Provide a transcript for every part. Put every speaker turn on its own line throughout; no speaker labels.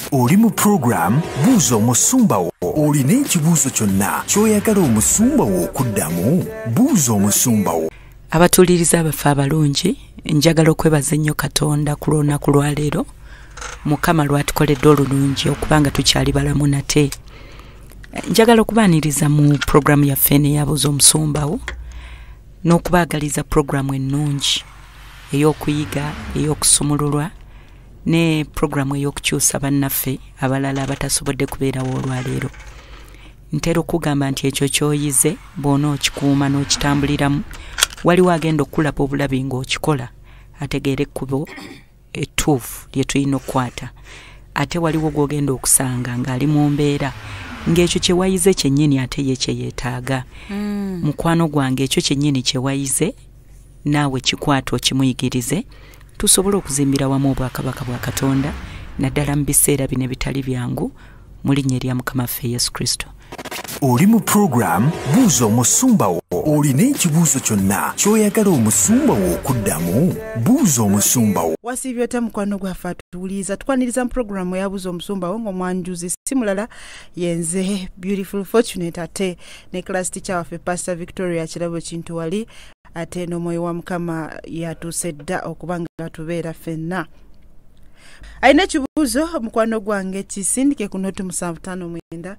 Oli mu program Buuza Omusumba Wo. Olina ekibuuzo kyonna ky'oyagala omusumba wo okuddamu. Buuza Omusumba Wo.
Abatuliriza abafa abalungi, njagala okwebaza ennyo Katonda ku lunaku lwa leero. Mukama lwatukoledde olulungi okubanga tukyali balamu nate. Njagala okubaaniriza mu programu yaffe eya Buuza Omusumba Wo n'okubaagaliza programu ennungi ey'okuyiga, ey'okusumululwa ne programu ey'okukyusa bannaffe abalala abatasobodde kubeerawo olwaleero. Ntera okugamba nti ekyo ky'oyize bw'ona okikuuma n'okitambuliramu, waliwo agenda okulaba obulabi ng'okikola ategeere ekkubo ettuufu lye tulina okukwata. Ate waliwo gw'ogenda okusanga ng'ali mu mbeera ng'ekyo kye wayize kyennyini ate ye kye yeetaaga. Mukwano gwange ekyo kyennyini kye wayize naawe kikwata okimuyigirize, tusobole okuzimbira wamu obwakabaka bwa Katonda naddala mu biseera bino bitali byangu mu linnya lya Mukama waffe Yesu Kristo.
Oli mu program Buuza Omusumba Wo. Olina ekibuuzo kyonna ky'oyagala omusumba wo okuddamu. Buuza Omusumba Wo.
Wasibyota mukwano gwaffe atuwuliriza tukwaniriza mu programu ya Buuza Omusumba Wo ng'omwanjuzi si mulala yenze Beautiful Fortunate ate ne class teacher waffe Pastor Victoria Kirabo Kintu wali ate n'omwoyo wa Mukama yatuuse dda okubanga tubeera ffenna. Alina ekibuuzo mukwano gwange kisindike ku noti 759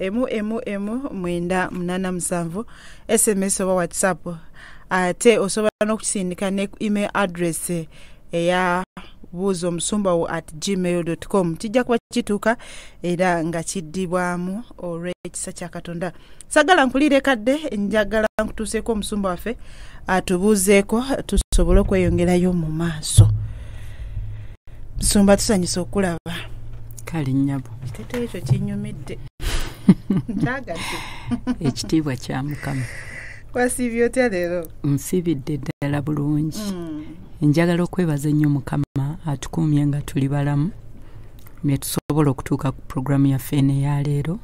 M987 SMS oba WhatsApp ate osobola n'okusindika ne email address eya buuzaomusumbawo@gmail.com. Kijja kuba kituuka era nga kiddibwamu olw'ekisa kya Katonda. Sagala nkulire kadde, njagala nkutuuseeko omusumba waffe atubuuzeeko tusobole okweyongerayo mu maaso. Musumba tusanyusa okulaba.
Kale nnyabo.
Ekiteeteeyo ekyo kinnyumidde. Nkyagate.
Ekitiibwa kya Mukama.
Wasiibye otya leero?
Nsibidde ddala bulungi. Njagala okwebaza ennyo Mukama atukuumye nga tuli balamu ne tusobola okutuuka ku programu yaffe eya leero.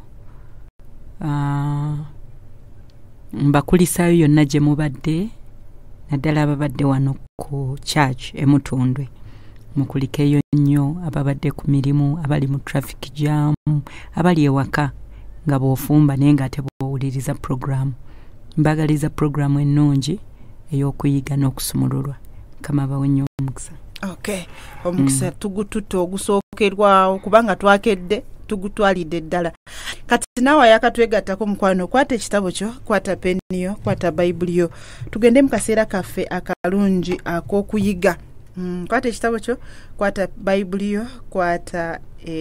Mbakulisaayo yonna gye mubadde naddala ababadde wano ku church e Mutundwe. Mukulikeeyo nnyo ababadde ku mirimu, abali mu traffic jam, abali ewaka nga bw'ofumba naye nga tebwowuliriza programu. Mbagaliza programu ennungi ey'okuyiga n'okusumululwa. Kama bawe nnyo omukisa.
Okay. Omukisa tugututte ogusookerwawo kubanga twakedde tugutwalidde ddala. Kati naawe yakatwegattako mukwano, kwata ekitabo kyo, kwata peniyo, kwata bayibuli yo. Tugende mu kaseera kaffe akalungi ak'okuyiga. Kwata ekitabo kyo, kwata bayibuli yo, kwata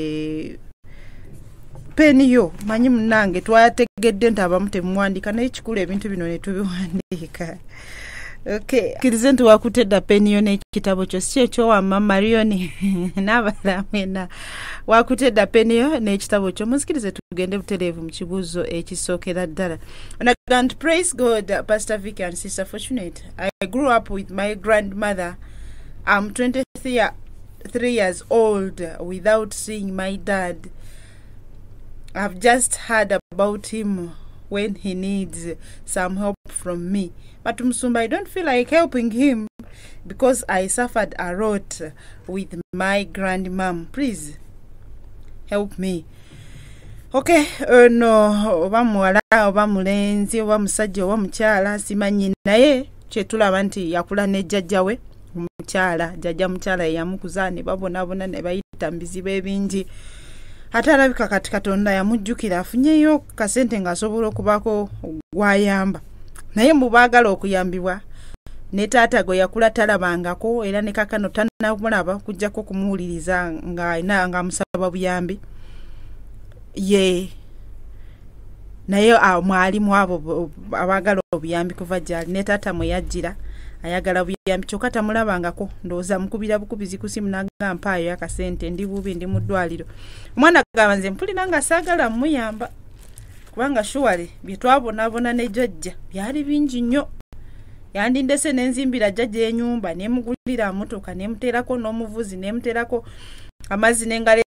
peniyo. Manyi munange twategedde nti abamu temuwandiika naye kikulu ebintu bino ne tubiwandiika. Okay. Kirize nti wakutedda peniyo n'ekitabo kyo si ekyo wa Mama Marioni n'abalamena. Wakutedda peniyo n'ekitabo kyo. Muzikirize tugende butereevu mu kibuuzo ekisookera ddala. And praise God, Pastor Vicky and Sister Fortunate. I grew up with my grandmother. I'm 23 years old without seeing my dad. I've just heard about him when he needs some help from me. But Musumba, I don't feel like helping him because I suffered a lot with my grandmom. Please help me. Okay, no, oba muwala, oba mulenzi, oba musajja, oba mukyala, simanyi naye kyetulaba nti yakula ne jjajja we mukyala, jjajja mukyala yamukuza ne babonaabona ne bayita mbizibu ebingi. Ate alabika kati Katonda yamujjukira afunyeyo kasente ng'asobola okubaako gwayamba. Naye mubaagala okuyambibwa ne taata gwe yakula talabangako era ne kakano tannamulaba kujjako kumuwuliriza nga amusaba buyambi. Naye mwalimu abo abaagala obuyambi kuva gy'ali ne taata mwe yajjira ayagala buyambi kyokka tamulabangako. Ndowooza mukubira bukubizi ku simu n'agamba mpaayo akasente ndi bubi ndi mu ddwaliro. Omwana agamba nze mpulira nga saagala muyamba kubanga shuwale bye twabonaabona ne jjajja byali bingi nnyo. Yandindese n'enzimbira jjajja ennyumba n'emugulira amotoka n'emuteerako n'omuvuzi n'emuteerako amazzi n'engalo.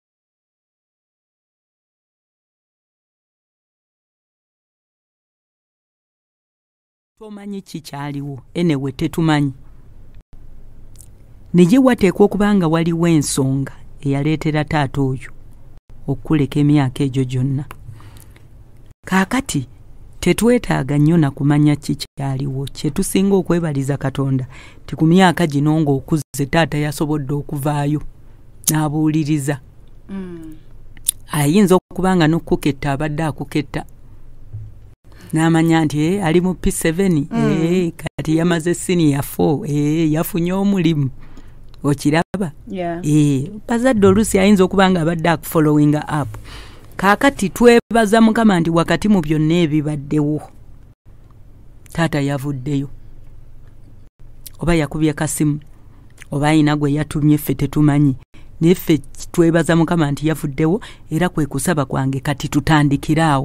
Tomanyi kikyaliwo enewe tetumanyi. Naye wateekwa okubanga waliwo ensonga eyaleetera taata oyo okuleka emyaka egyo gyonna. Kaakati tetwetaaga nnyo na kumanya kikyaliwo. Kyetusinga okwebaliza Katonda ti ku myaka gino ng'okuze taata yasobodde okuvaayo n'abuuliriza. Ayinza okuba nga n'okuketta abadde akuketta n'amanya nti ali mu P7 kati yamaze senior 4 yafunye omulimu. Okiraba? Bazadde oluusi ayinza okuba nga abadde akufollowing up. Kaakati twebaza Mukama nti wakati mu byonna ebibaddewo taata yavuddeyo, oba yakubye kasimu oba ayina gwe yatumye ffe tetumanyi, naye ffe twebaza Mukama nti yavuddewo, era kwe kusaba kwange kati tutandikiraawo.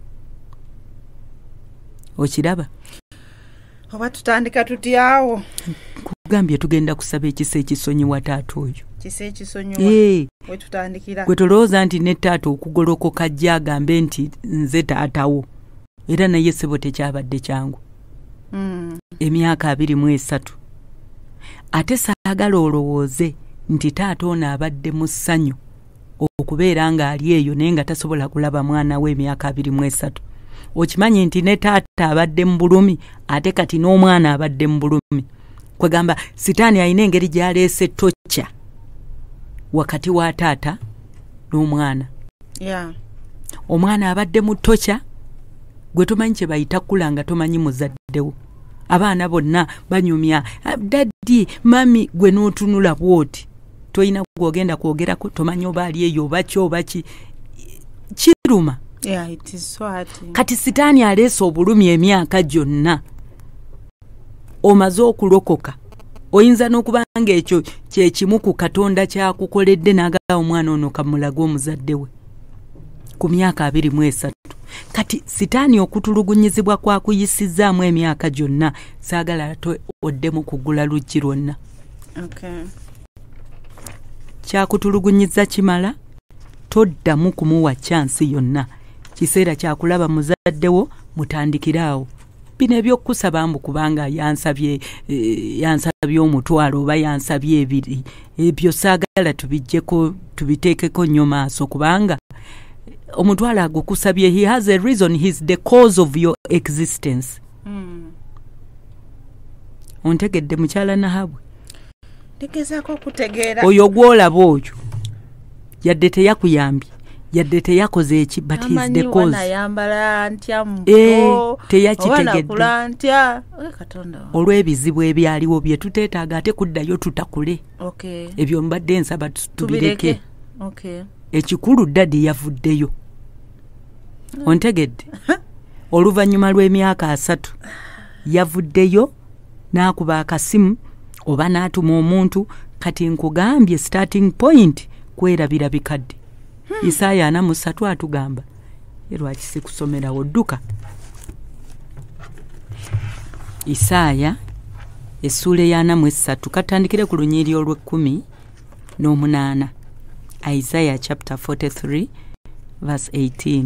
Okiraba?
Oba tutandika tutyawo?
Kugambye tugenda kusaba ekisa ekisonyiwa taata oyo.
Kisa ekisonyiwa? We tutandikira.
Gwe tolowooza nti ne taata okugolokoka ajja agambe nti nze taatawo, era naye ssebo tekyabadde kyangu. Emyaka 23. Ate saagala olowooze nti taata ono abadde mu ssanyu okubeera ng'ali eyo naye nga tasobola kulaba mwana we emyaka 23. Okimanyi nti ne taata abadde mu bulumi ate kati n'omwana abadde mu bulumi. Kwegamba sitaani alina engeri gy'aleese tocca wakati wa taata n'omwana. Omwana abadde mu tocca, gwe tomanyi kye bayita kkula nga tomanyi muzaddewo. Abaana bonna banyumya daddi mami, gwe n'otunula bw'oti toyina gw'ogenda kwogerako, tomanyi oba ali eyo oba ki oba ki. Kiruma.
It is so hard.
Kati sitaani aleese obulumi emyaka gyonna, omaze okulokoka, oyinza n'okuba nga ekyo kyekimu ku Katonda kyakukoledde n'agala omwana ono kamulaga omuzadde we ku myaka 23. Kati sitaani okutulugunyizibwa kwa kuyisizaamu emyaka gyonna, saagala oddemu kugula luggi lwonna. Kyakutulugunyiza kimala, toddamu kumuwa chansi yonna. Kiseera kyakulaba muzaddewo, mutandikiraawo. Bino ebyokusaba mbu kubanga yansabye omutwalo oba yansabye 2, ebyo saagala tubijjeko tubiteekeko nnyo maaso, kubanga omutwalo agukusabye, he has a reason, he's the cause of your existence. Ontegedde mukyala Nahabwe?
Ntegezaako okutegeera.
Oyo gw'olaba oyo yadde teyakuyambye, yadde teyakoze eki, but he's the cause.
Ayambala ntya mbuto,
teyakitegedde. Olw'ebizibu ebyaliwo bye tuteetaaga ate kuddayo tutakule. Ebyo mbadde nsaba tubireke. Ekikulu daddi yavuddeyo. Ontegedde? Oluvannyuma lw'emyaka 3 yavuddeyo n'akuba akasimu oba n'atuma omuntu. Kati nkugambye starting point kwerabira bikadde. Isaaya 43 atugamba. Lwaki sikusomerawo dduka? Isaaya essula ya 43, katandikire ku lunyiri olw'18. Isaiah chapter 43 verse 18.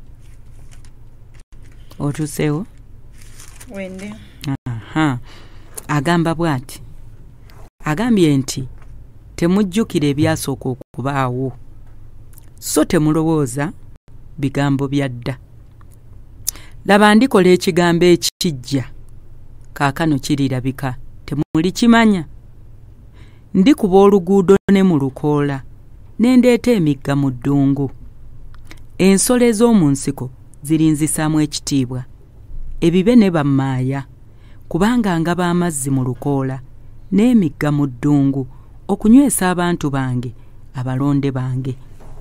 Otusewo?
Wende.
Agamba bw'ati. Agambye nti temujjukira ebyasooka okubaawo, so temulowooza bigambo bya dda. Laba ndikola ekigambo ekijja, kaakano kirirabika, temulikimanya. Ndikuba oluguudo ne mu lukoola, ne ndeeta emigga mu ddungu. Ensolo ez'omu nsiko zirinzisaamu ekitiibwa, ebibe ne bammaaya, kubanga ngaba amazzi mu lukoola n'emigga mu ddungu okunywesa abantu bange abalonde bange.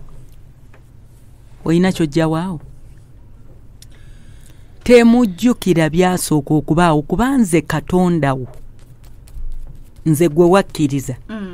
Oyina ky'ojjawaawo? Temujjukira byasooka okubaawo, kuba nze Katonda wo, nze gwe wakkiriza.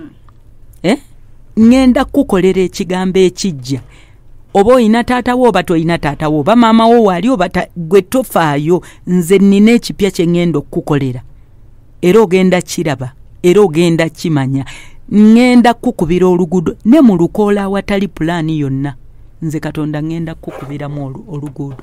Ngenda kukolera ekigambo ekijja. Oba oyina taatawo oba toyina taatawo, oba maama wo wali oba gwe tofaayo, nze nnina ekipya kye ngenda okukolera. Era ogenda kiraba, era ogenda kimanya. Ngenda kukubira oluguudo ne mu lukoola awatali pulaani yonna. Nze Katonda ngenda kukubiramu oluguudo.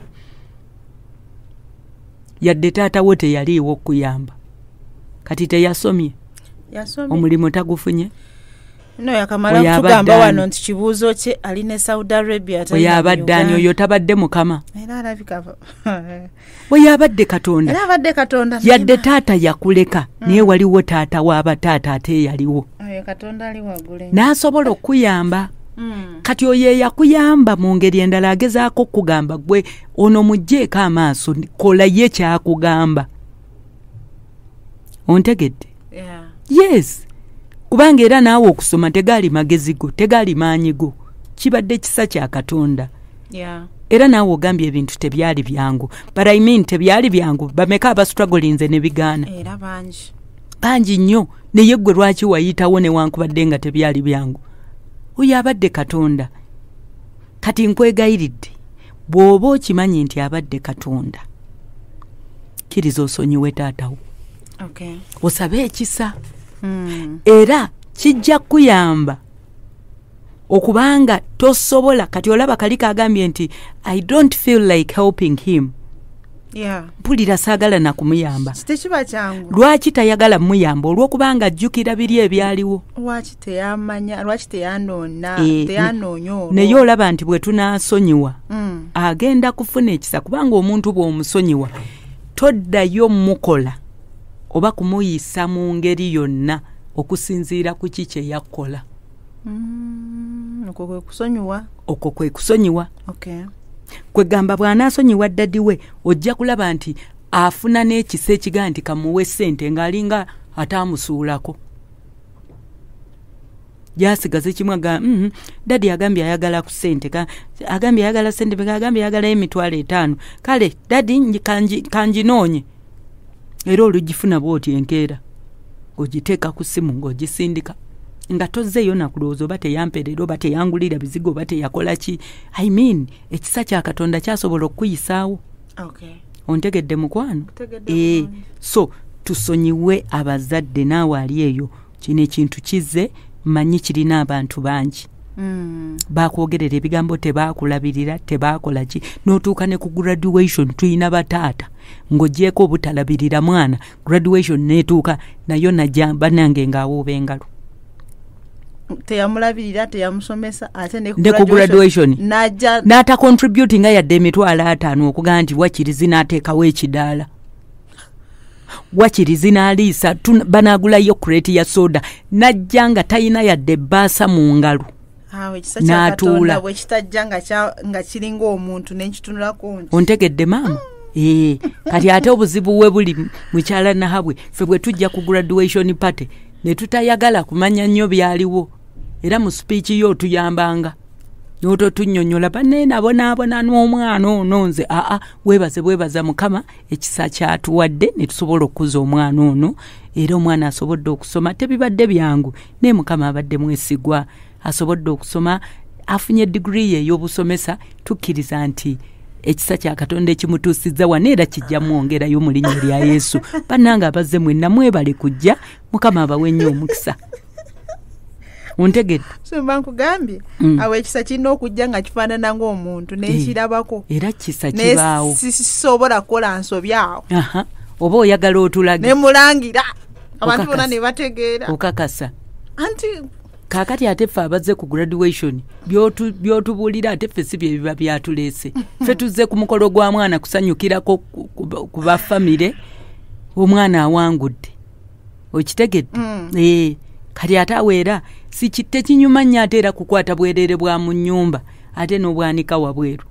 Yadde taatawo teyaliiwo okuyamba, kati teyasomye, omulimu tagufunye.
no yakamala kutugamba wano nti kibuuzo kye ali ne Saudi Arabia
oyabadde ani oyo tabadde mukama
era alabika
oyabadde Katonda yadde taata yakuleka naye waliwo taata w'abataata ate yaliwo
Katonda ali waggulu
n'asobola okuyamba kati oyo yakuyamba mu ngeri endala agezaako kugamba gwe ono mugjeeko amaaso kola ye kyakugamba ontegedde yes kubanga era naawe okusoma tegaali magezi go tegaali maanyi go kibadde kisa kya Katonda era naawe ogambye ebintu tebyali byangu but I mean tebyali byangu bameka abastrugglinze ne bigaana
era
bangi nnyo naye ggwe lwaki wayitawo newankubadde nga tebyali byangu oyo abadde Katonda kati nkwegayiridde bw'oba okimanyi nti abadde Katonda kiriza osonyiwe taatawo osabe ekisa era kijja kuyamba okubanga tosobola kati olaba kali kagambye nti I don't feel like helping him mpulira saagala na kumuyamba
tekiba kyangu
lwaki tayagala muyamba olw'okubanga ajjukira biri ebyaliwo
lwaki teyamanya lwaki teyanoonya
naye olaba nti bwe tunaasonyiwa agenda kufuna ekisa kubanga omuntu bw'omusonyiwa toddayo mukola oba kumuyisa mu ngeri yonna okusinziira ku ki kye yakkola okwo kwe kusonyiwa kwegamba bw'anaasonyiwa ddadi we ojja kulaba nti afuna n'ekisa ekigaa nti kamuwe ssente ng'alinga ataamusuulako gyasigaze kimu dadi agambye ayagala ku ssente agambye ayagala ssente agambye ayagala $5,000 kale dadi kanjinoonye era olugifuna bw'oti enkeera ng'ogiteeka ku ssimu ng'ogisindika nga tozzeeyo nakulowooza oba teyamperera oba teyangulira bizigo oba teyakola ki I mean ekisa kya Katonda kyasobola okuyisaawo ontegedde mukwano so tusonyiwe abazadde naawe ali eyo kino ekintu kizze manyi kirina abantu bangi bakwogerera ebigambo tebaakulabirira tebaakola ki n'otuuka ne ku graduation tuyina bataata ng'oggyeko obutalabirira mwana graduation neetuuka nayo najja banange ng'awooba engalo
teyamulabirira teyamusomesa ate
ne ku graduation n'ata contributing yadde $5,000 okugaa nti wakirizi n'ateekawo ekidaala wakirizi n'aliisa banaagulayo kreti ya soda najja nga talina yadde bbaasa mu ngalo n'atuula
bwekitajja nga kiringa omuntu n'ekitunulako nti
ontegedde maama kati ate obuzibu we buli mukyala nahabwe ffe bwe tujja ku graduation party ne tutayagala kumanya nnyo byaliwo era mu speech yo otuyambanga n'ototunnyonnyola banne nabonaabona n'omwana ono nze weebaza Mukama ekisa kyatuwadde ne tusobola okukuza omwana ono era omwana asobodde okusoma tebibadde byangu naye Mukama abadde mwesigwa asobodde okusoma afunye degree ey'obusomesa tukkiriza nti ekisa kya Katonda ekimutuusizza wano era kijja mwongerayo mu linnya lya Yesu bannange abazze mwenna mwebale kujja Mukama abawe nnyo omukisa ontegedde
mba nkugambye awo ekisa kirina okujja nga kifaanana ng'omuntu n'ekirabako
era kisa kibaawo
sisobola kukola nsobyawo
oba oyagala otulage
ne mulangira abantu bonna ne bategeera
okakasa
anti
kaakati ate ffe abazze ku graduation by'otubuulira ate ffe si bye biba byatuleese ffe tuzze ku mukolo gwa mwana kusanyukirako ku bafamire omwana awangudde okitegedde kati ate aweera si tekinyuma nnyo ate era kukwata bwereere bwa mu nnyumba ate n'obwanika wabweru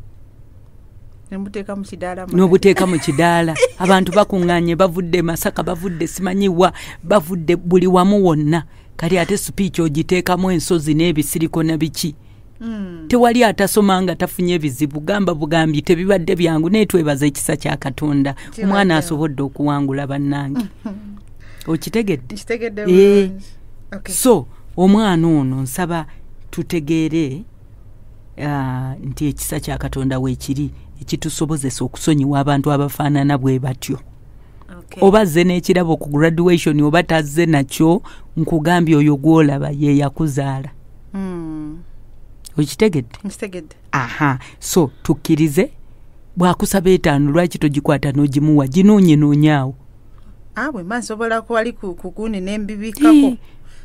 n'obuteeka mu kidaala abantu bakuŋŋaanye bavudde Masaka bavudde simanyiwa bavudde buli wamu wonna kati ate speech ogiteekamu ensozi n'ebisiriko na biki tewali atasoma nga tafunye ebizibu gamba bugambi tebibadde byangu naye twebaza ekisa kya Katonda omwana asobodde okuwangula bannange okitegedde so omwana ono nsaba tutegeere nti ekisa kya Katonda weekiri ekitusobozesa okusonyiwa abantu abafaanana bwe batyo oba zze n'ekirabo ku graduation oba tazze nakyo nkugambye oyo gwolaba ye yakuzaala okitegedde so tukkirize bw'akusaba 5 lwaki togikwata n'ogimuwa ginoonye noonyaawo
bwe mba nsobola kuwali kukuni n'embibikako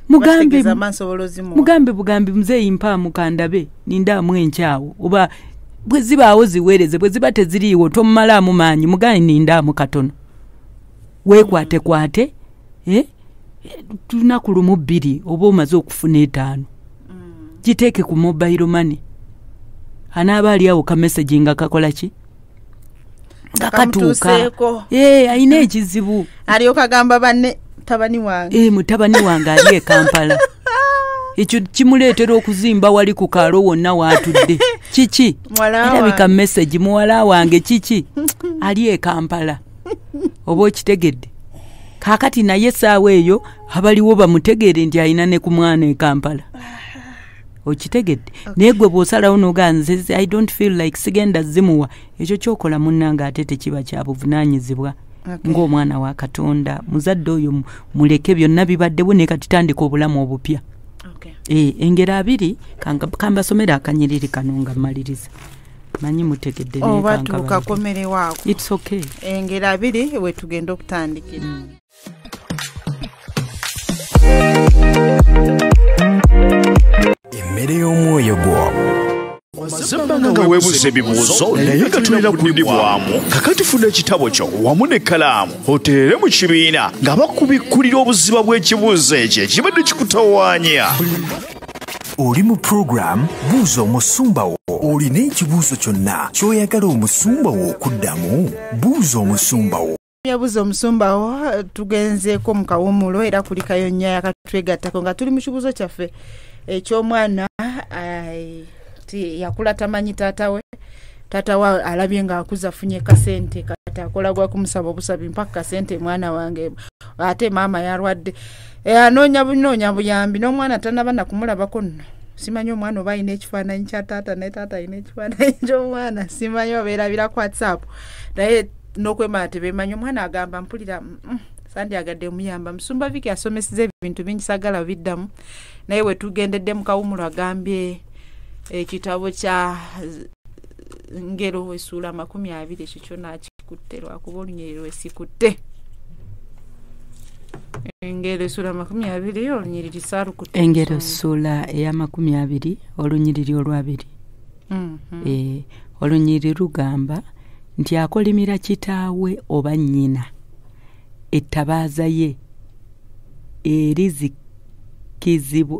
mugambe bugambi muzeeyi mpa mukandabe nindamu enkyawo oba bwe zibaawo ziweereze bwe ziba teziriiwo tomumalaamu maanyi mugaye nindamu katono weekwatekwate lunaku lumu 2 oba omaze okufuna 5 giteeke ku mobile money anaaba ali awo kamesagi nga kakola ki nga katuuka ayina ekizibu
alyoka agamba banne mutabani wange
mutabani wange ali e Kampala ekyo kimuleetera okuzimba wali ku kaalo wonna waatudde kiki erabika message muwala wange kiki ali e Kampala oba okitegedde kaakati naye essaawa eyo abaliwo bamutegeere nti alina ne ku mwana e Kampala okitegedde naye gwe bw'osalawo n'oganze I don't feel like sigenda zimuwa ekyo kyokola munnanga ate tekiba kya buvunaanyizibwa ng'omwana wa Katonda muzadde oyo muleke byonna bibaddewo ne kati tandika obulamu obupya engero 2 kambasomera akanyiriri kano nga mmaliriza manyi mutegedde
oba tukakomerewaako
it's okay
engero 2 we tugenda okutandikira
emmere y'omwoyo gwo
Mazembanga nga weebuuza ebibuuzo naye nga tulina kudibwamu kakati funa ekitabo kyo wamu n'ekkalaamu oteere mu kibiina nga bakubikkulira obuziba bw'ekibuuzo ekyo ekibadde kikutawaanya.
oli mu program Buuza Omusumba Wo olina ekibuuzo kyonna ky'oyagala omusumba wo okuddamu Buuza Omusumba Wo.
Buuza Omusumba Wo tugenzeeko mu kawumulo era kuli kayonnya yakatwegattako nga tuli mu kibuuzo kyaffe eky'omwana yakula tamanyi taatawe alabye nga akuza afunye kasente kati akola gwa kumusaba obusabi mpaka kasente mwana wange ate maama yarwadde anoonya buyambi n'omwana tanaba nakumulabako nno simanyi omwana oba alina ekifaananyi kya taata naye taata alina ekifaananyi ky'omwana simanyi obeerabira ku WhatsApp naye n'okwemala tebeemanyi omwana agamba mpulira sandyagadde muyamba Musumba Viki asomeseza ebintu bingi sagala biddamu naye we tugendedde mu kawumulo agambye ekitabo kya ngero essuula 20 ekyo kyonna kikutte lwakuba olunyiriri wesikutte engero essuula 20 olunyiriri saalukutte
engero essuula eya 20 olunyiriri olwabiri olunyiriri lugamba nti akolimira kitaawe oba nnyina ettabaaza ye erizikizibwa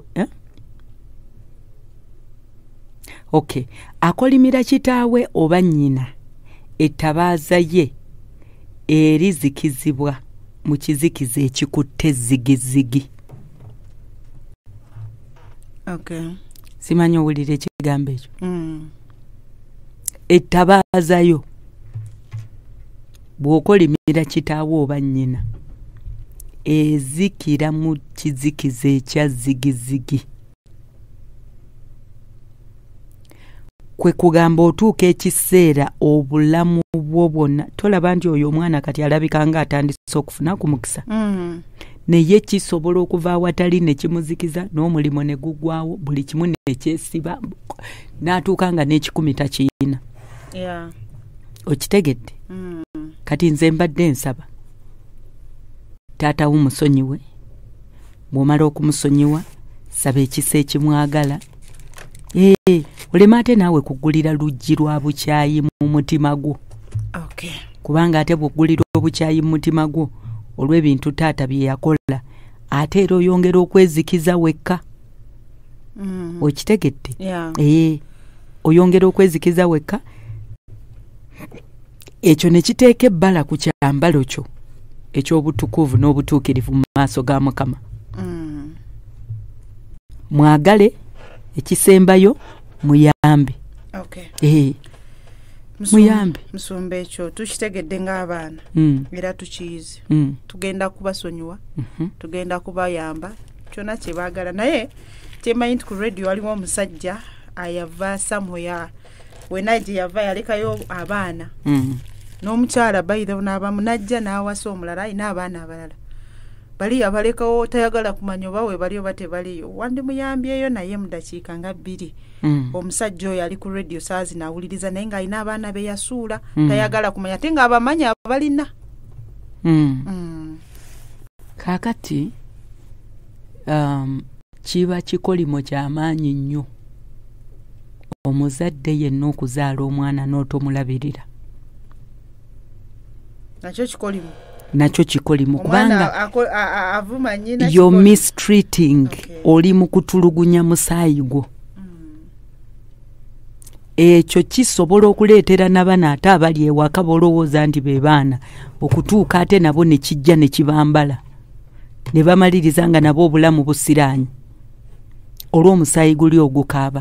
akolimira kitaawe oba nnyina ettabaaza ye erizikizibwa mu kizikiza ekikutte zigizigi. Simanyi owulira ekigambo ekyo. Ettabaaza yo bw'okolimira kitaawe oba nnyina ezikira mu kizikiza ekya zigizigi. Kwe kugamba otuuka ekiseera obulamu bwo bwonna tolaba nti oyo omwana kati alabika nga atandise okufuna ku mukisa naye kisobola okuva awatali ne kimuzikiza n'omulimu ne gugwawo buli kimu nekyesiba n'atuuka nga n'ekikumi takiina. Okitegedde kati nze mbadde nsaba taata w'omusonyiwe bw'omala okumusonyiwa saba ekisa ekimwagala olema ate naawe kugulira luggi lwa bukyayi mu mutima gwo kubanga ate bw'oggulira obukyayi mu mutima gwo olw'ebintu taata bye yakola ate era oyongera okwezikiza wekka. Okitegedde oyongera okwezikiza wekka ekyo ne kiteeka ebbala ku kyambalo kyo eky'obutukuvu n'obutuukirivu mu maaso ga Mukama. Mwagale ekisembayo muyambe. Muyambe.
Musumba ekyo tukitegedde ng'abaana era tukiyizi tugenda kubasonyiwa tugenda kubayamba kyonna kye baagala naye kyemanyi nti ku radio waliwo omusajja ayava samoya wena gye yava yalekayo abaana n'omukyala bayira n'abamu najja n'awasa omulala ayina abaana abalala bali abalekawo tayagala kumanya oba we bali oba tebaliyo wandimuyambyeyo naye mu dakiika nga 2 omusajja oyo ali ku radio saazi n'awuliriza naye ng'alina abaana be yasuula tayagala kumanya ate ng'abamanya abalina.
Kaakati kiba kikolimo ky'amaanyi nnyo omuzadde yenna okuzaala omwana n'otomulabirira. Nakyo kikolimo kubanga you're mistreating, oli mu kutulugunya musaayi gwo. Ekyo kisobola okuleetera n'abaana ate abali ewaka bolowooza nti be baana okutuuka ate nabo ne kijja ne kibambala ne bamaliriza nga nabo obulamu busiraanyi olw'omusaayi guli ogukaaba.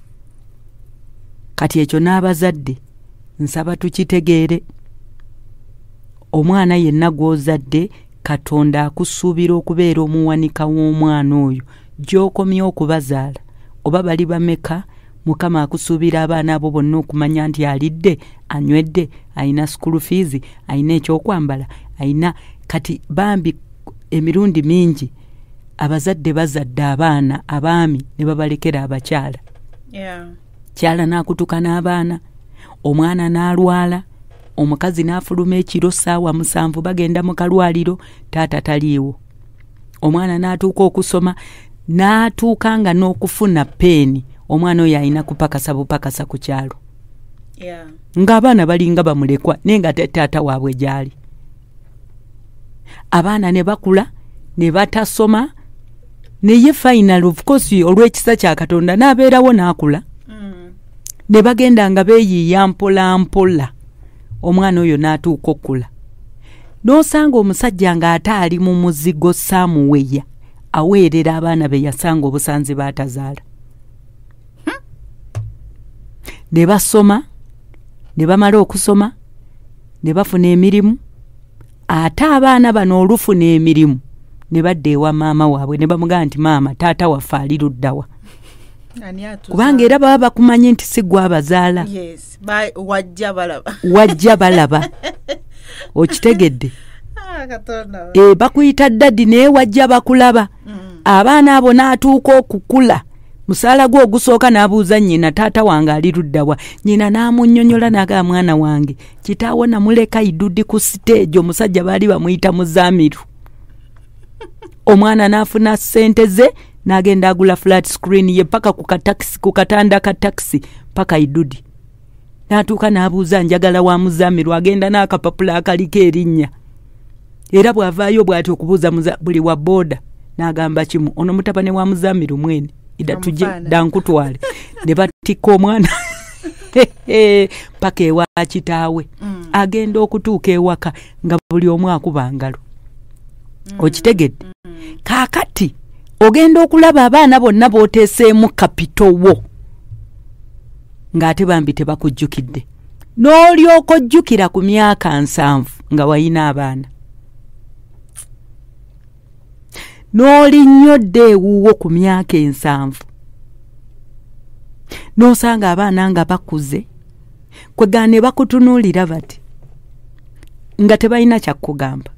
Kati ekyo n'abazadde nsaba tukitegeere. Omwana yenna gw'ozadde Katonda akusuubira okubeera omuwanika w'omwana oyo gy'okomye okubazaala oba bali bameka. Mukama akusuubira abaana abo bonna okumanya nti alidde, anywedde, alina school fees, alina ekyokwambala, alina kati bambi emirundi mingi abazadde bazadde abaana abaami ne babalekera abakyala. Kyala n'akutuka n'abaana, omwana n'alwala, omukazi n'afuluma ekiro ssaawa 7 bagenda mu kalwaliro, taata taliiwo. Omwana n'atuuka okusoma, n'atuuka nga n'okufuna peeni. Omwana oyo alina kupakasa bupakasa ku kyalo. Ng'abaana balinga bamulekwa naye nga taata waabwe gyali. Abaana ne bakula ne batasoma naye final of course olw'ekisa kya Katonda n'abeerawo n'akula. Ne bagenda nga beeyiiya mpola mpola. Omwana oyo n'atuuka okula. N'osanga omusajja ng'ate ali mu muzigo saamuweya aweerera abaana be yasanga obusanzi baatazaala. Ne basoma, ne bamala okusoma, ne bafuna emirimu. Ate abaana bano olufuna emirimu ne badda ewa maama waabwe ne bamugamba nti maama taata waffe ali luddawa. Kubanga era baba bakumanyi nti si gwe abazaala. Wajja balaba. Okitegedde? Bakuyita ddadi naye wajja bakulaba. Abaana abo n'atuuka okukula. Musaala gwo ogusooka n'abuuza nnyina taata wange ali luddawa. Nnyina n'amunnyonnyola n'agamba mwana wange kitaawo namuleka idudi ku siteegi omusajja baali bamuyita Muzaamiru. Omwana n'afuna ssente ze n'agenda agula flat screen ye paka ku katanda ka taxi paka idudi. N'atuuka n'abuuza njagala wa Muzaamiru, agenda n'akapapula akaliko erinnya. Era bw'avaayo bw'ati okubuuza buli wa booda n'agamba kimu, ono mutabani wa Muzaamiru mwene. Ida tuje dankutwale ne batika omwana paka ewa kitaawe. Agenda okutuuka ewaka nga buli omu akuba ngalo. Okitegedde? Kaakati ogenda okulaba abaana bonna booteeseemu kapito wo ng'ate bambi tebakujjukidde. N'olyoka ojjukira ku myaka 7 nga wayina abaana. N'olinnyodde ewuwo ku myaka 7. N'osanga abaana nga bakuze kwegane bakutunuulira bati nga tebalina kyakugamba.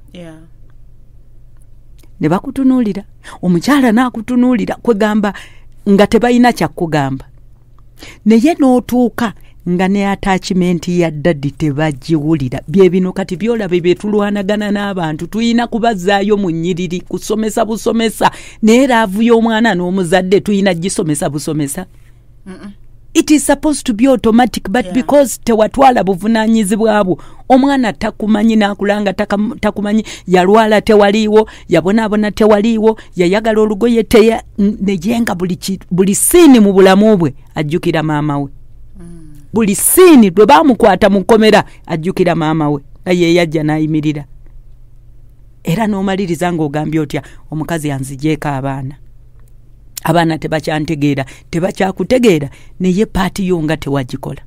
Ne bakutunuulira, omukyala n'akutunuulira kwegamba nga tebalina kyakugamba. Naye n'otuuka nga ne attachment ya ddadi tebagiwulira. Bye bino kati byolabe bye tulwanagana n'abantu, tuyina kubazaayo mu nnyiriri kusomesa busomesa. Naye laavu y'omwana n'omuzadde tuyina gisomesa busomesa. It is supposed to be automatic, but because tewatwala buvunaanyizibwa bwo, omwana takumanyi n'akulanga takumanyi, yalwala tewaliiwo, yabonaabona tewaliiwo, yayagala olugoye nejenga buli siini mu bulamu bwe ajjukira maama we. Buli siini bwe baamukwata mu kkomera ajjukira maama we nga ye yajja n'ayimirira. Era n'omaliriza ng'ogambye otya omukazi anzigyeko abaana. Abaana tebakyantegeera, tebakyakutegeera, naye paati yo nga tewagikola.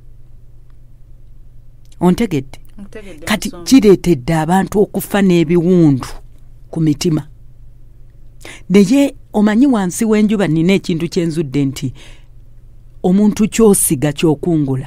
Ontegedde? Kati kireetedde abantu okufa n'ebiwundu ku mitima. Naye omanyi wansi w'enjuba nina ekintu kyenzudde nti omuntu kyosiga kyokungula.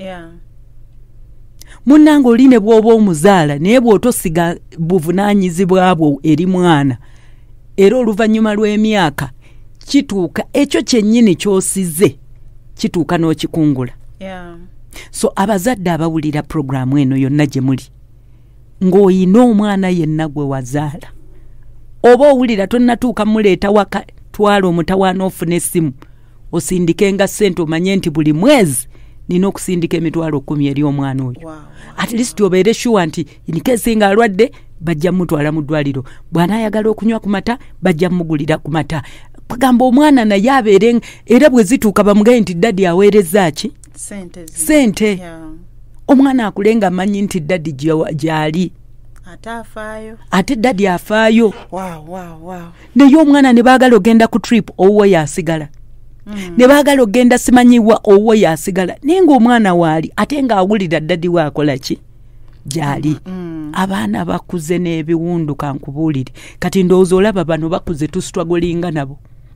Munnange oli ne bw'oba omuzaala naye bw'otosiga buvunaanyizibwa bwo eri mwana, era oluvannyuma lw'emyaka kituuka ekyo kyennyini kyosize kituuka n'okikungula. So abazadde abawulira programu eno yonna gye muli ng'oyina omwana yenna gwe wazaala oba owulira tonnatuuka muleeta waka twala omutawaana ofuna essimu osindikenga ssente omanye nti buli mwezi nina okusindika emitwalo 10 eri omwana oyo. At least obeere sure nti inikesi nga alwadde bajja mutwala mu ddwaliro, bw'anaayagala okunywa ku mata bajja mugulira ku mata. Pagamba omwana naye abeere era bwe zituuka bamugaye nti daddi aweereza ki sente. Omwana akulenga amanyi nti daddi gyali ate daddi afaayo. Naye omwana ne baagala ogenda ku trip owuwo yasigala, ne baagala ogenda simanyiwa owuwo yasigala, naye ng'omwana waali ate ng'awulira daddi waakola ki gyali. Abaana bakuze n'ebiwundu kankubuulire, kati ndowooza olaba bano bakuze tusitwagolinga nabo.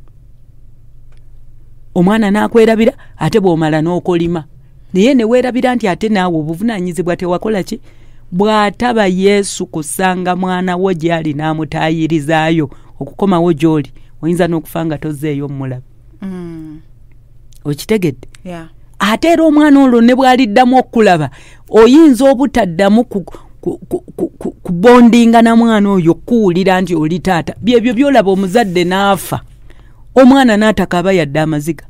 Omwana n'akwerabira ate bw'omala n'okolima, naye ne weerabira nti ate naawe obuvunaanyizibwa tewakola ki. Bw'ataba Yesu kusanga mwana wo gyali n'amutaayirizaayo okukomawo gy'oli, oyinza n'okufa nga tozzeeyo mmulabe. Okitegedde? Ate era omwana olwo ne bw'aliddamu okulaba oyinza obutaddamu kubondinga na mwana oyo kuwulira nti oli taata. Byebyo byolaba omuzadde n'afa, omwana n'atakaaba yadde amaziga.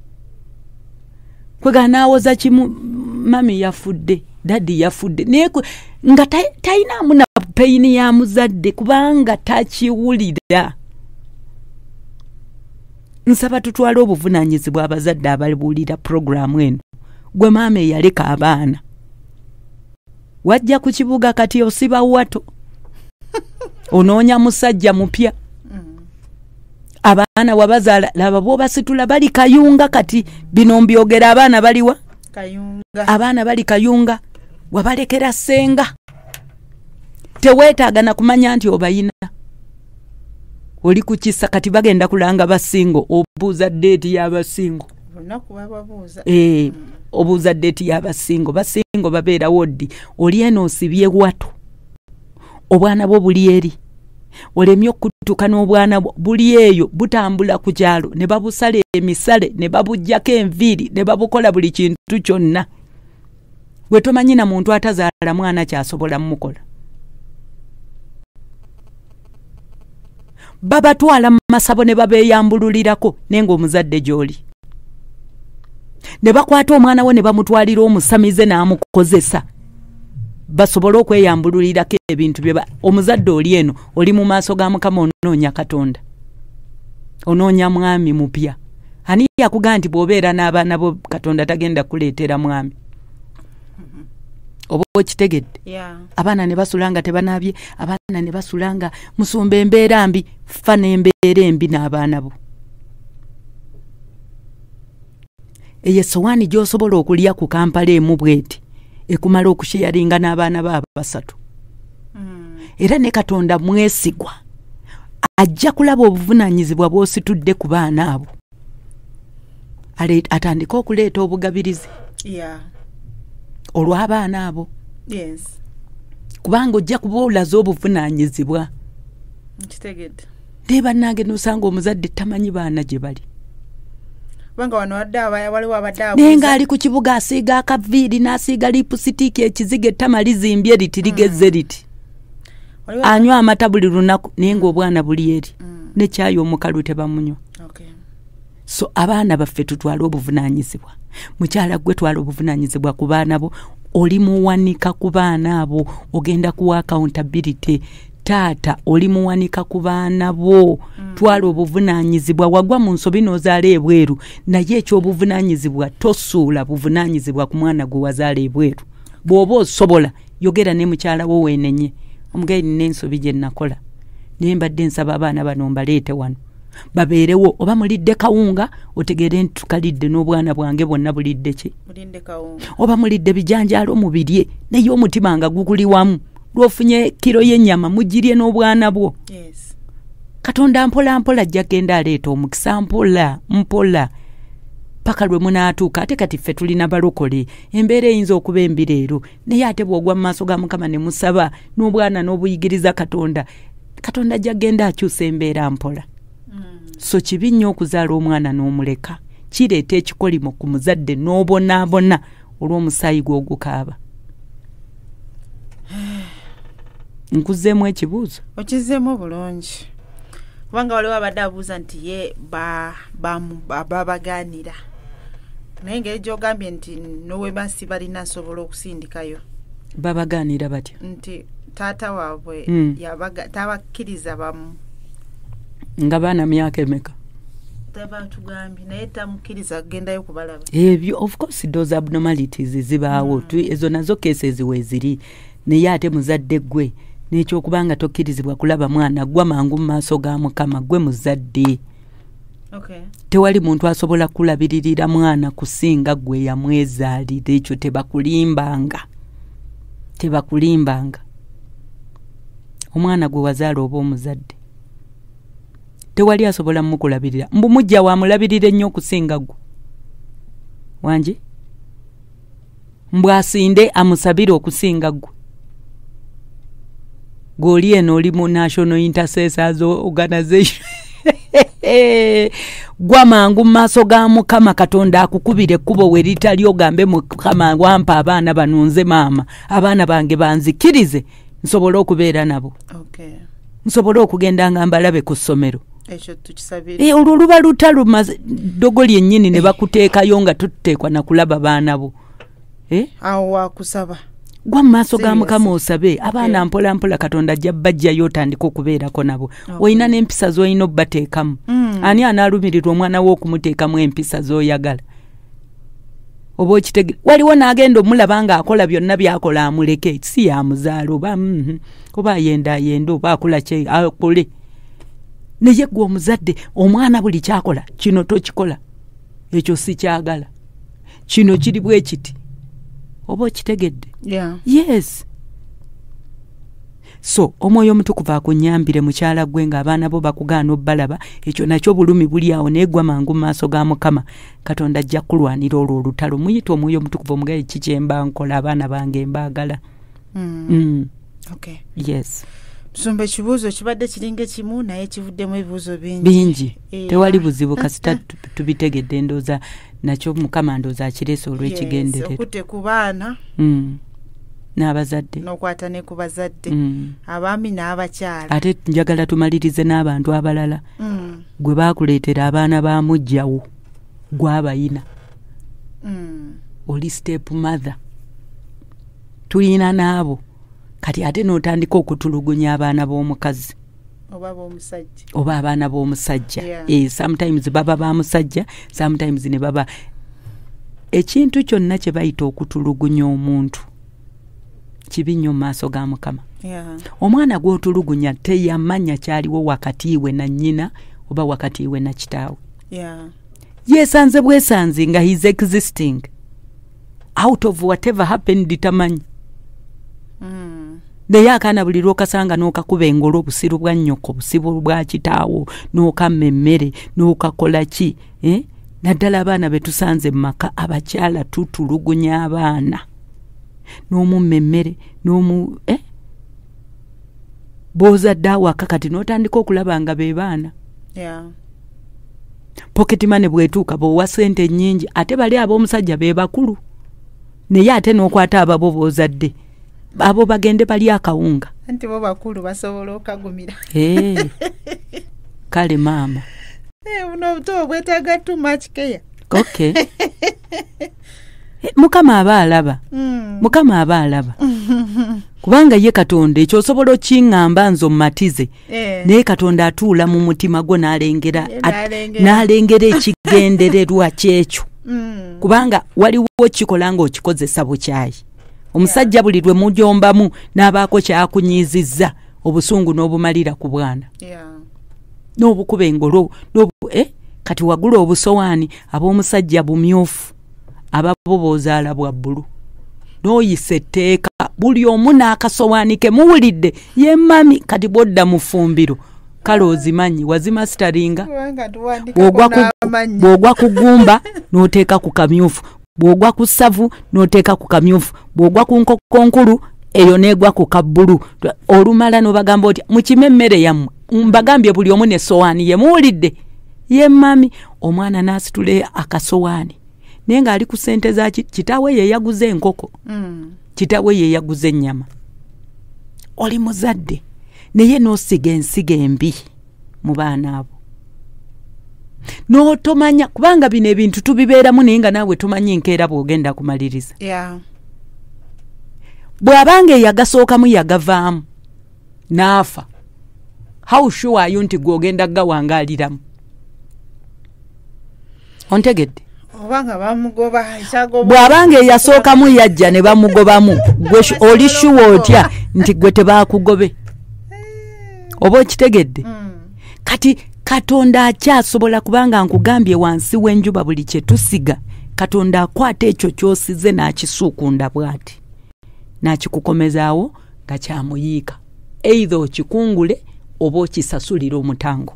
Kwega n'awoza kimu, mami yafudde, daddi yafudde, naye nga talinamu na peyini ya muzadde kubanga takiwulira. Nsaba tutwala obuvunaanyizibwa abazadde abalibuulira puroguramu eno. Gwe maama eyaleka abaana wajja ku kibuga kati osiba wato onoonya musajja mupya. Abaana wabazaala laba bw'obasitula bali kayunga. Kati bino mbyogera abaana baliwa abaana bali kayunga, wabalekera ssenga, teweetaaga na kumanya nti obayina. Oli ku kisa kati bagenda kulanga basingo, obuuza deeti y'abasingo. Obuuza deeti y'abasingo, basingo babeerawo ddi. Oli eno osibye wato, obwana bwo buli eri, olemye okutuuka n'obwana buli eyo butambula ku kyalo, ne babusala emisale, ne babuggyako enviiri, ne babukola buli kintu kyonna. Gwe tomanyi na muntu atazaala mwana kyasobola mmukola. Babatwala mu masabo ne babeeyambululirako nenga omuzadde gy'oli. Ne bakwata omwana we ne bamutwalira omusamize n'amukozesa basobole okweyambululirako ebintu bye. Omuzadde oli eno oli mu maaso ga Mukama onoonya Katonda, onoonya mwami mupya. Ani yakugamba nti bw'obeera n'abaana bo Katonda tagenda kuleetera mwami? Oba okitegedde? Abaana ne basulanga tebanaabye, abaana ne basulanga musumba embeera mbi, fa n'embeera embi n'abaana bo. Eyo essowaani gy'osobola okulya ku Kampala emu bweti ekumala okusheyaringa n'abaana ba basatu. Era ne Katonda mwesigwa ajja kulaba obuvunaanyizibwa bw'ositudde ku baana abo, atandika okuleeta obugabirizi olw'abaana abo. Kubanga ojja kuba olaze obuvunaanyizibwa. Naye bannange n'osanga omuzadde tamanyi baana gye bali. Naye ng'ali ku kibuga asiiga akaviiri n'asiiga lipusitiiki ekiziga ettama lizimbye liti ligezze liti. Anywa amata buli lunaku naye ng'obwana buli eri. Ne caayi omukalu tebamunywa. So abaana baffe tutwala obuvunaanyizibwa. Mukyala gwe twala obuvunaanyizibwa ku baana bo. Oli muwanika ku baana abo, ogenda kuwa accountability. Taata oli muwanika ku baana bo, twala obuvunaanyizibwa. Wagwa mu nsobi n'ozaala ebweru, naye ekyobuvunaanyizibwa tosuula buvunaanyizibwa ku mwana gwe wazaala ebweru. Bw'oba osobola yogera ne mukyala wo weenenye, omugayi nina ensobi gye nakola, naye mbadde nsaba abaana bano mbaleete wano babeerewo. Oba mulidde kawunga otegeere nti tukalidde n'obwana bwange bwonna bulidde ki? Oba mulidde bijanjaalo mubirye, naye omutima nga guguli wamu. Lwofunye kiro y'ennyama mugirye n'obwana bwo. Katonda mpola mpola ajja genda aleeta omukisa, mpola paka lwe munaatuuka. Ate kati ffe tulina balokole, embeera eyinza okuba embi leero, naye ate bw'ogwa mu maaso ga Mukama ne musaba n'obwana n'obuyigiriza Katonda, Katonda ajja genda akyusa embeera mpola. So kibi nnyo okuzaala omwana n'omuleka, kireeta ekikolimo ku muzadde n'obonaabona olw'omusaayi gw'ogukaaba. Nkuzeemu ekibuuzo?
Okizeemu bulungi. kubanga waliwo abadde abuuza nti ye babaganira naye engeri gy'ogambye nti nowebasi balina asobola okusindikayo
babaganira batya
nti taata waabwe tabakkiriza bamu
nga baana myaka emeka
tabatugambye naye tamukkiriza kugendayo kubalaba
ebyo of course those abnormalities zibaawo ezo nazo cases weeziri naye ate muzadde gwe n'ekyokubanga tokkirizibwa kulaba mwana gwa mangu mu maaso ga Mukama gwe muzadde tewali muntu asobola kulabiririra mwana kusinga gwe yamwezaalira ekyo tebakulimbanga omwana gwe wazaala oba omuzadde tewali asobola mukulabirira mbu mujja wamulabirira ennyo okusinga gwe wanje mbu asinde amusabire okusinga gwe goli eno oli mu National Intercessors Organization gwa mangu mu maaso ga Mukama Katonda akukubire ekkubo we litali ogambe Mukama wampa abaana banunze maama abaana bange banzikirize nsobola okubeera nabo nsobola okugenda nga mbalabe ku ssomero
ekyo tukisabire
olwo luba lutaluma dogoli ennyini ne bakuteekayo nga tuteekwa na kulaba baana bo
awo wakusaba
gwa mu maaso ga Mukama osabe abaana mpola mpola Katonda ajja bajjayo otandika okubeerako nabo olina n'empisa z'olina obbateekamu ani anaalumirirwa omwana wo okumuteekamu empisa z'oyagala oba okitegere waliwo n'agenda omulaba nga akola byonna byakola amuleke si yamuzaala oba ayenda oba akola kye akole naye gwe omuzadde omwana buli kyakola kino tokikola ekyo si kyagala kino kiri bwe kiti oba okitegedde yes so omwoyo omutukuvu akunyambire mukyala gwe ng'abaana bo bakugaana obbalaba ekyo nakyo bulumi buli awo neegwa mangu mu maaso ga Mukama Katonda ajja kulwanira olwo olutalo muyita omwoyo omutukuvu omugaye kikyemba nkola abaana bange mbaagala yes
Musumba ekibuuzo kibadde kiringa kimu naye kivuddemu ebibuuzo
bingi tewali buzibu kasita tubitegedde ndooza nakyo Mukama ndooza akireese olw'ekigenderero
okutte ku baana
n'abazadde
n'okwata ne ku bazadde abaami n'abakyala
ate njagala tumalirize n'abantu abalala gwe baakuleetera abaana ba mujjawo gw'abayina oli step mother tulina n'abo kati ate n'otandika okutulugunya abaana b'omukazi oba abaana b'omusajja sometimes baba ba musajja sometimes ne baba ekintu kyonna kye bayita okutulugunya omuntu kibi nnyo mu maaso ga Mukama omwana gw'otulugunya teyamanya kyaliwo wakati we na nnyina oba wakati we na kitaawe yeesanze bwesanze nga he's existing out of whatever happened tamanyi naye akaana buli lw'okasanga n'okakuba engolo obusiru bwa nnyoko obusiru bwa kitaawo n'okamma emmere n'okakola ki naddala abaana be tusanze mu maka abakyala tutulugunya abaana n'omumma emmere b'ozadde awaka kati n'otandika okulaba nga be baana pocket money bw'etuuka bw'owa ssente nnyingi ate bali ab'omusajja be bakulu naye ate n'okwata ababo b'ozadde abo bagende bali akawunga
anti bo bakulu basobola okagumira
kale maama
buno obuto bwetaaga too much care
okay Mukama aba alaba kubanga ye Katonda ekyo osobola okiŋŋamba nze omumatize naye Katonda atuula mu mutima gwo n'alengera ekigendererwa kyekyo kubanga waliwo kikola nga okikozesa bukyayi omusajja buli lwe mujombamu n'abaako kyakunyizizza obusungu n'obumalira ku bwana n'obukuba engolo kati wagula obusowaani ab'omusajja bumyufu ababo b'ozaala bwa bbulu n'oyisa etteeka buli omu n'akasowaani ke muwulidde ye mami kati bw'odda mu ffumbiro kale ozimanyi wazimasitaringa bw'ogwa ku ggumba n'oteeka ku kamyufu bw'ogwa ku ssavu n'oteeka ku kamyufu bw'ogwa ku nkoko nkulu eyo n'egwa ku kabbulu olumala n'obagamba oti mukime emmere yammwe mbagambye buli omu n'essowaani ye muwulidde ye mami omwana n'asitule akasowaani naye ng'ali ku ssente za kitaawe ye yaguze enkoko kitaawe ye yaguze ennyama oli muzadde naye n'osiga ensiga embi mu baana abo n'otomanya kubanga bino ebintu tubibeeramu naye nga naawe tomanyi nkeera bw'ogenda kumaliriza bw'abanga eyagasookamu yagavaamu n'afa how sure are you nti gw'ogenda gawangaaliramu ontegedde bw'abanga eyasookamu yajja ne bamugobamu oli sure otya nti gwe tebaakugobe oba okitegedde kati Katonda akyasobola kubanga nkugambye wansi w'enjuba buli kye tusiga Katonda akwata ekyo ky'osize n'akisuukunda bw'ati n'akikukomezaawo nga kyamuyiika either okikungule oba okisasulira omutango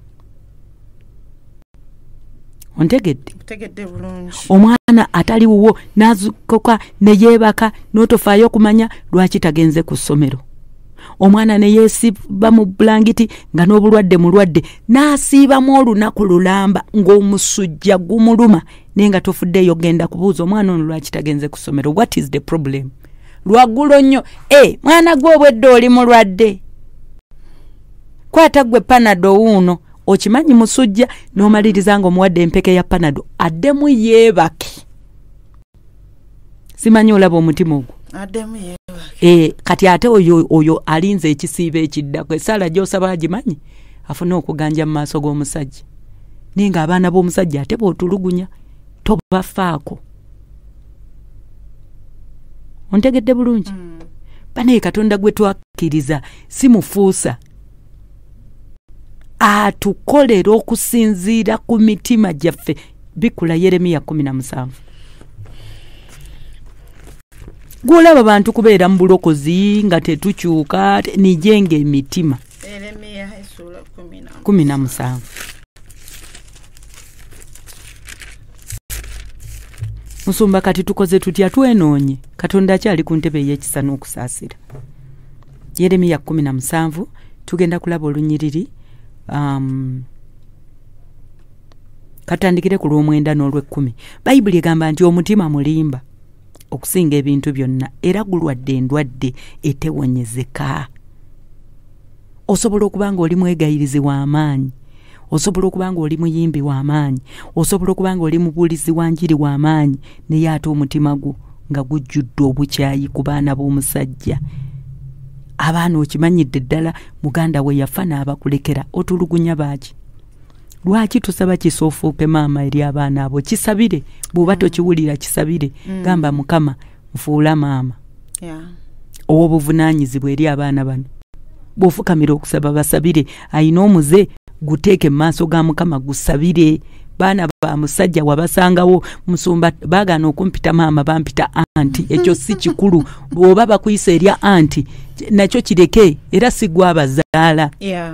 ontegedde omwana atali wuwo n'azuukuka ne yeebaka n'otofaayo kumanya lwaki tagenze ku ssomero omwana ne yeesiba mu bulangiti nga n'obulwadde mulwadde n'asiibamu olunaku lulamba ng'omusujja gumuluma naye nga tofuddeeyo genda kubuuza omwana ono lwaki tagenze ku ssomero. What is the problem? Lwaggulo nnyo mwana gwe obwedde oli mulwadde kwata gwe panado wuuno okimanyi musujja n'omaliriza nga omuwadde empeke ya panado addemu yeebake simanyi olaba omutima ogwo
addemu yeebake
kati ate oyo alinze ekisiiba ekiddako essaala gy'osaba agimanyi afune okuganja mu maaso g'omusajja naye nga abaana b'omusajja ate bw'otulugunya tobafaako ontegedde bulungi banaye Katonda gwe twakkiriza simufuusa atukolera okusinziira ku mitima gyaffe. Bikula Yeremiya 17. Gwolaba bantu kubeera mu bulokozi nga tetukyuka nijenge emitima.
Yeremiya 17.
Musumba kati tukoze tutya twenoonye Katonda akyali ku ntebe y'ekisa n'okusaasira. Yeremiya 17 tugenda kulaba olunyiriri katandikire ku lw'omwenda n'olw'ekkumi. Bayibuli egamba nti omutima mulimba okusinga ebintu byonna era gulwadde endwadde etewonyezeka. Osobola okuba nga oli mwegayirizi w'amaanyi, osobola okuba nga oli muyimbi w'amaanyi, osobola okuba nga oli mubuulizi wa njiri w'amaanyi naye ate omutima gwo nga gujjudde obukyayi ku baana b'omusajja. Abaana okimanyidde ddala muganda we yafa n'abakulekera otulugunya baaki. Lwaki tusaba kisoofuuke maama eri abaana abo? Kisabire bw'oba tokiwulira kisabire gamba Mukama nfuula maama ow'obuvunaanyizibwa eri abaana bano. Bw'ofukamira okusaba basabire, ayina omuze guteeke mu maaso ga Mukama gusabire. Baana ba musajja wabasangawo Musumba baagana okumpita maama bampita anti, ekyo si kikulu. Bw'oba bakuyisa erya anti nakyo kireke era si gwe abazaala.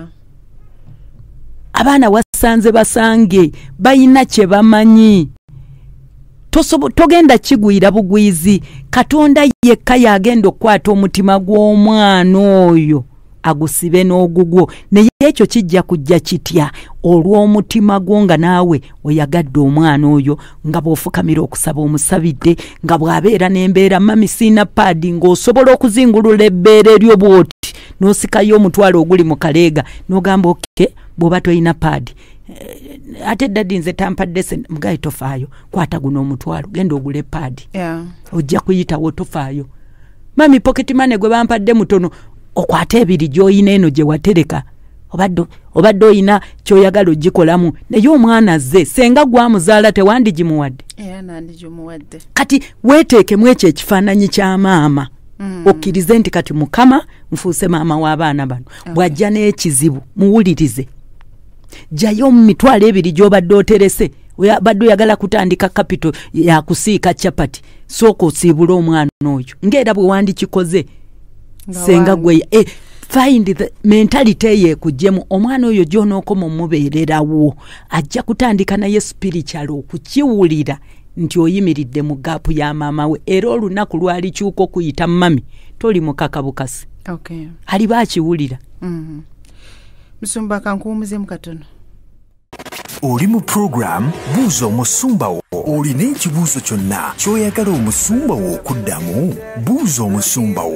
Abaana wasanze basange bayina kye bamanyi. Togenda kigwira bugwizi. Katonda yekka yagenda okukwata omutima gw'omwana oyo agusibe n'ogugwo, naye ekyo kijja kujja kitya olw'omutima gwo nga naawe oyagadde omwana oyo, nga bw'ofukamira okusaba omusabidde, nga bw'abeera n'embeera mami siina paadi ng'osobola okuzingulula ebbeere lyo bw'oti n'osikayo omutwalo oguli mu kaleega n'ogamba oke bw'oba toyina paadi ate daddi nze tampadde mugaye tofaayo, kwata guno omutwalo genda ogule paadi ojja kuyitawo tofaayo. Mami pocket money gwe bampadde mutono okwata ebiri gy'oyina eno gye watereka obadde oyina ky'oyagala ogikolamu naye omwana ze senga gwamuzaala tewandigimuwadde kati weeteekemu ekyo ekifaananyi kya maama okkirize nti kati Mukama nfuuse maama w'abaana bano. Bw'ajja n'ekizibu muwulirize, jjayo mu mitwalo ebiri gy'obadde oterese, badde oyagala kutandika kapito ya kusiika capati, sooka osiibula omwana oyo ng'era bwe wandikikoze senga gwe find the mentality yekujjemu. Omwana oyo gy'onookoma omubeererawo ajja kutandika naye spiritual okukiwulira nti oyimiridde mu gaapu ya maama we, era olunaku lwalikyuka okuyita mami toli mukaka bukasi aliba akiwulira.
Musumba kankuwumuzemu katono.
Oli mu program Buuza Omusumba Wo. Olina ekibuuzo kyonna ky'oyagala omusumba wo okuddamu? Buuza Omusumba Wo